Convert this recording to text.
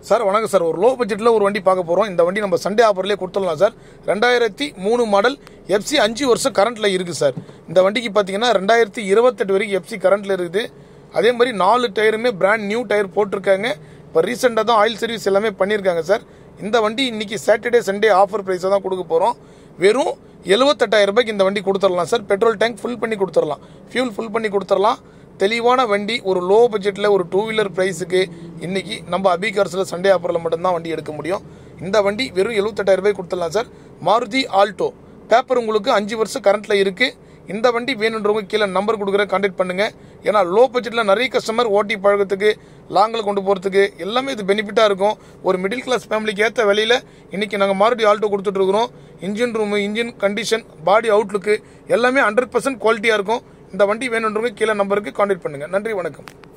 Sir வணக்கம் sir. ஒரு low பட்ஜெட்டில் ஒரு வண்டி பார்க்க போகிறோம். இந்த வண்டி நம்ம சண்டே ஆஃபர்லேயே கொடுத்துடலாம் சார். 2003 மாடல் எஃப்சி 5 வருஷம் கரண்ட்டில் இருக்குது சார். இந்த வண்டிக்கு பார்த்தீங்கன்னா 2028 வரைக்கும் எஃப்சி கரண்ட்டில் இருக்குது. அதே மாதிரி 4 டயருமே பிராண்ட் நியூ டயர் போட்டிருக்காங்க. இப்போ ரீசெண்டாக தான் ஆயில் சர்வீஸ் எல்லாமே பண்ணியிருக்காங்க சார். இந்த வண்டி இன்னைக்கு சாட்டர்டே சண்டே ஆஃபர் ப்ரைஸை தான் கொடுக்க போகிறோம். வெறும் 78,000 ரூபாய்க்கு இந்த வண்டி கொடுத்துடலாம் சார். பெட்ரோல் டேங்க் ஃபுல் பண்ணி கொடுத்துடலாம், ஃபியூல் ஃபுல் பண்ணி கொடுத்துடலாம். தெளிவான வண்டி, ஒரு லோ பட்ஜெட்டில் ஒரு 2 வீலர் ப்ரைஸுக்கு இன்னைக்கு நம்ம அபி கார்ஸில் சண்டே ஆஃபரில் மட்டும்தான் வண்டி எடுக்க முடியும். இந்த வண்டி வெறும் 78,000 ரூபாய் கொடுத்துடலாம் சார். மாருதி ஆல்டோ பேப்பர் உங்களுக்கு 5 வருஷம் கரண்ட்டில் இருக்குது. இந்த வண்டி வேணுன்றவங்க கீழே நம்பர் கொடுக்குற கான்டாக்ட் பண்ணுங்கள். ஏன்னா லோ பட்ஜெட்டில் நிறைய கஸ்டமர் ஓட்டி பழகிறதுக்கு, லாங்கில் கொண்டு போகிறதுக்கு எல்லாமே இது பெனிஃபிட்டாக இருக்கும். ஒரு மிடில் கிளாஸ் ஃபேமிலிக்கு ஏற்ற விலையில் இன்றைக்கி நாங்கள் மாருதி ஆல்டோ கொடுத்துட்ருக்குறோம். Engine room, engine condition, body outlook எல்லாமே 100% குவாலிட்டியாக இருக்கும். இந்த வண்டி வேணுன்றவங்க கீழே நம்பருக்கு கான்டாக்ட் பண்ணுங்கள். நன்றி, வணக்கம்.